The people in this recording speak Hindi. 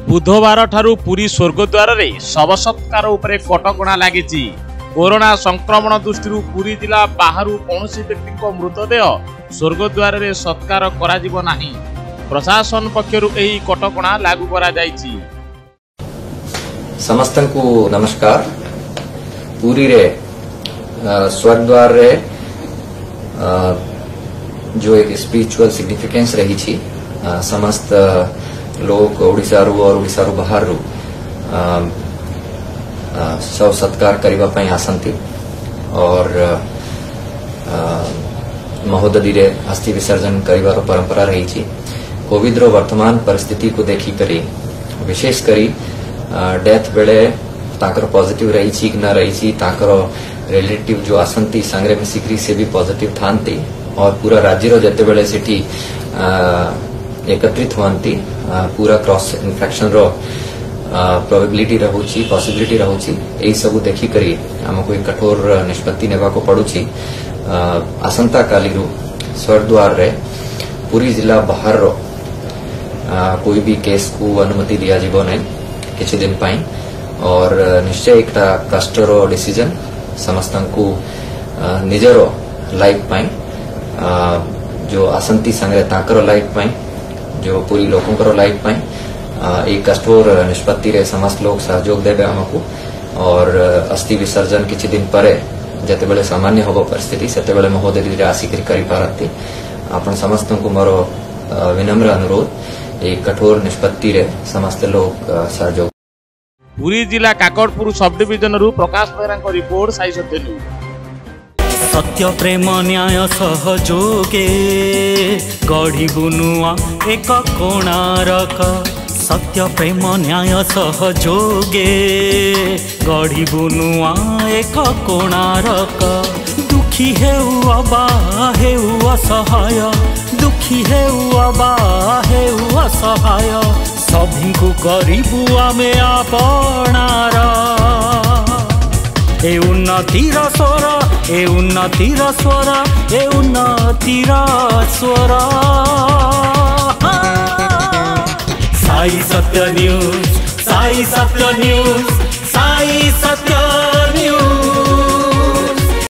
बुधवार ठारू पुरी स्वर्गद्वार रे शव सत्कार उपरे कटकणा लागिछि। कोरोना संक्रमण दृष्टि पुरी जिला बाहर कौनसी व्यक्ति मृतदेह स्वर्गद्वार रे सत्कार कराजिबो नाही। प्रशासन पक्षरु एही कटकणा लागू करा जायछि। समस्तंकु नमस्कार। पुरी रे स्वर्गद्वार रे जो एक स्पिरिचुअल सिग्निफिकेंस रही छी, समस्त लोग ओडिशा रु और ओडिशा रु बाहर रु शव सत्कार करिबा पई आसंती और महोदधि रे अस्थि विसर्जन करिबार परंपरा रही छी। कोविड रो वर्तमान परिस्थिति को देखी करी विशेष करी डेथ बेले ताकर पॉजिटिव रही छी कि न रही छी, ताकर रिलेटिव जो आसंती संग्रे में सिक्री से भी पॉजिटिव थांती और पूरा राज्य रो जते बेले सिटी एकत्रित होंती पूरा क्रॉस इन्फेक्शन रो प्रोबेबिलिटी रहूची, पॉसिबिलिटी रहूची। एई सब देखी करी हमको एक कठोर निष्पत्ति नेबा को पड़ुची। आसंता काली रु स्वर्गद्वार रे पुरी जिला बाहर रो कोई भी केस को अनुमति दिया जीवो नहीं किछि दिन पाई और निश्चय एक कष्टर डिसीजन समस्तंकु निजरो लाइफ पाई जो आसंती संग्रह ताकर लाइफ पाई जो पूरी लोकों लाइफ पाई एक कठोर निष्पत्ति रे समस्त लोग सहयोग देबे हमको और अस्थि विसर्जन किछि दिन परे जते बेले सामान्य होबो परिस्थिति सेते बेले महोदधि रे आसिकरी करि पारती। आपण समस्तंकु मोर विनम्र अनुरोध एक कठोर निष्पत्ति रे समस्त लोग सहयोग। पुरी जिला काकड़पुर सब डिविजन रु प्रकाश बेहरा को रिपोर्ट साई सत्य न्यूज। सत्य प्रेम न्याय सहयोगे गढ़ी बुनुआ एक कोणारक। सत्य प्रेम न्याय सहयोगे गढ़ी बुनुआ एक कोणारक। दुखी हेउ अबा हेउ असहाय, दुखी हेउ अबा हेउ असहाय, सभी को करिबु आमे आपणार। ए उन्नतिर स्वर, ए उन्नतिर स्वर, ए उन्नतिर स्वर। साई सत्य न्यूज, साई सत्य न्यूज, साई सत्य